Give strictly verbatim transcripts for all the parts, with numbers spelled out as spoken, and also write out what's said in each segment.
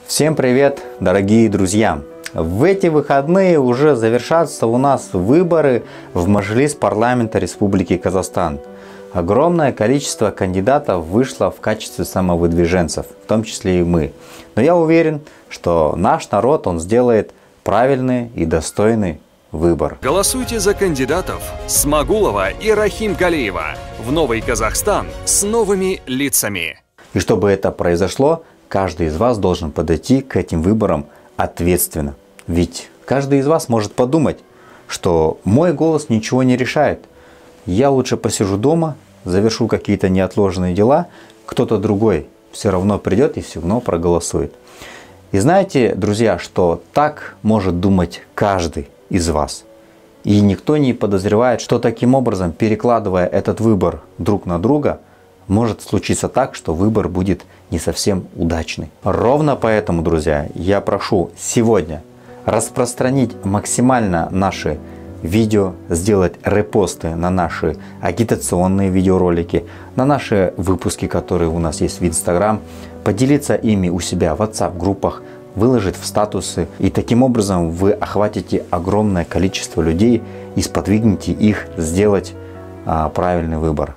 Всем привет, дорогие друзья! В эти выходные уже завершатся у нас выборы в Мажилис парламента Республики Казахстан. Огромное количество кандидатов вышло в качестве самовыдвиженцев, в том числе и мы. Но я уверен, что наш народ, он сделает правильный и достойный выбор. Голосуйте за кандидатов Смагулова и Рахимгалиева в новый Казахстан с новыми лицами. И чтобы это произошло, каждый из вас должен подойти к этим выборам ответственно. Ведь каждый из вас может подумать, что мой голос ничего не решает. Я лучше посижу дома, завершу какие-то неотложные дела, кто-то другой все равно придет и все равно проголосует. И знаете, друзья, что так может думать каждый из вас. И никто не подозревает, что таким образом, перекладывая этот выбор друг на друга, может случиться так, что выбор будет не совсем удачный. Ровно поэтому, друзья, я прошу сегодня распространить максимально наши видео, сделать репосты на наши агитационные видеоролики, на наши выпуски, которые у нас есть в Instagram, поделиться ими у себя в WhatsApp-группах, выложить в статусы. И таким образом вы охватите огромное количество людей и сподвигнете их сделать а, правильный выбор.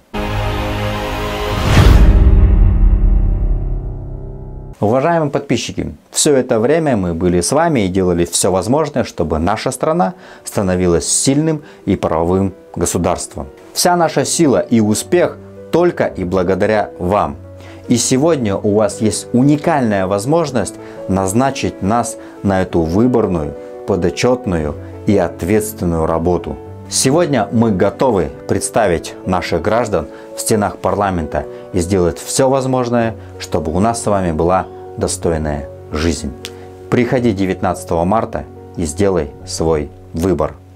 Уважаемые подписчики, все это время мы были с вами и делали все возможное, чтобы наша страна становилась сильным и правовым государством. Вся наша сила и успех только и благодаря вам. И сегодня у вас есть уникальная возможность назначить нас на эту выборную, подотчетную и ответственную работу. Сегодня мы готовы представить наших граждан в стенах парламента и сделать все возможное, чтобы у нас с вами была достойная жизнь. Приходи девятнадцатого марта и сделай свой выбор.